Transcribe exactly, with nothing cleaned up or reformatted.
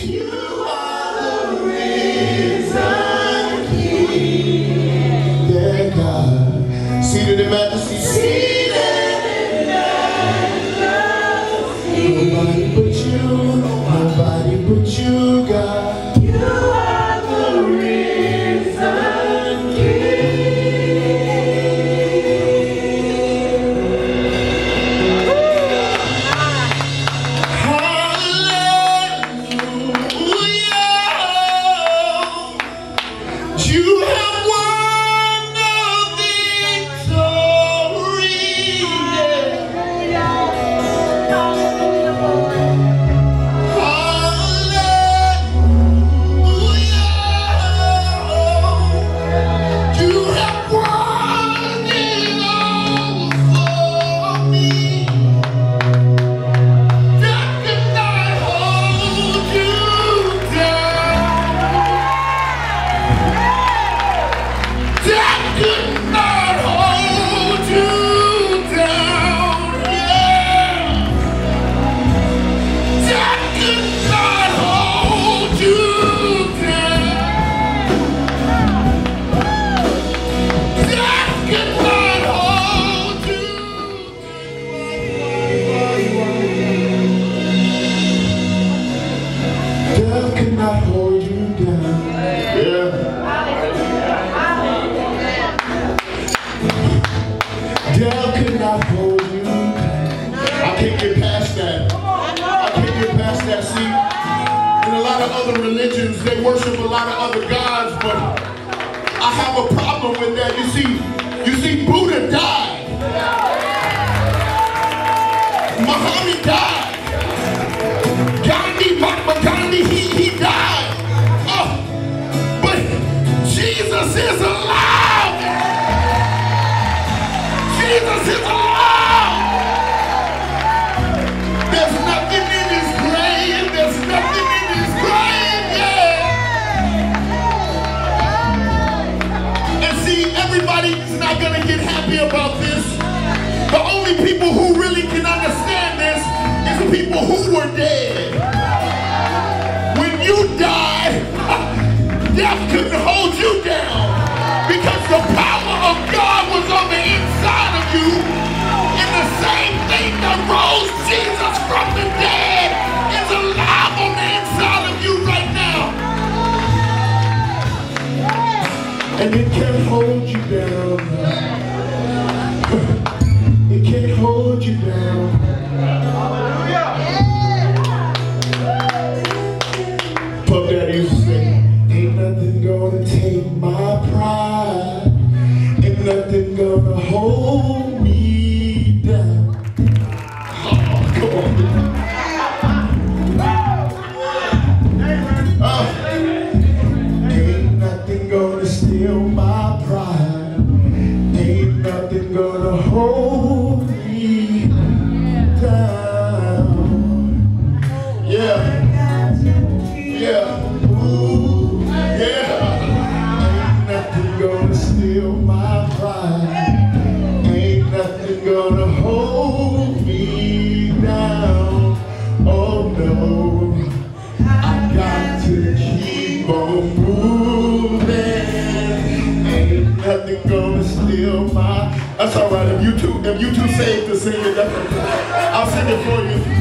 Seated in majesty. Seated in majesty. Nobody but you. Nobody but you, God. You are the risen King. Hallelujah. You have won the religions, they worship a lot of other gods, but I have a problem with that. You see, you see, Buddha died. Muhammad died. Gandhi, Mahatma Gandhi, he, he died. Oh, but Jesus is alive. Jesus is alive. There's nothing in his grave. There's nothing in his grave. Everybody is not going to get happy about this. The only people who really can understand this is the people who were dead. When you died, death couldn't hold you down because the power of God was on the inside of you. And the same thing that rose Jesus from the dead is alive on the inside of you right now. And it can't hold you down. It can't hold you down. Hallelujah. Puff Daddy used to say, ain't nothing gonna take my pride. Ain't nothing gonna hold me down. Oh, come on. Oh. Ain't nothing gonna steal my pride. Ain't nothing gonna hold me down. Yeah. Yeah. Ooh. Yeah. Ain't nothing gonna steal my pride. Ain't nothing gonna hold me down. Oh no. I got to keep on moving. Ain't nothing gonna steal my. That's all right. If you two, if you two saved to sing it, that's okay. I'll sing it for you.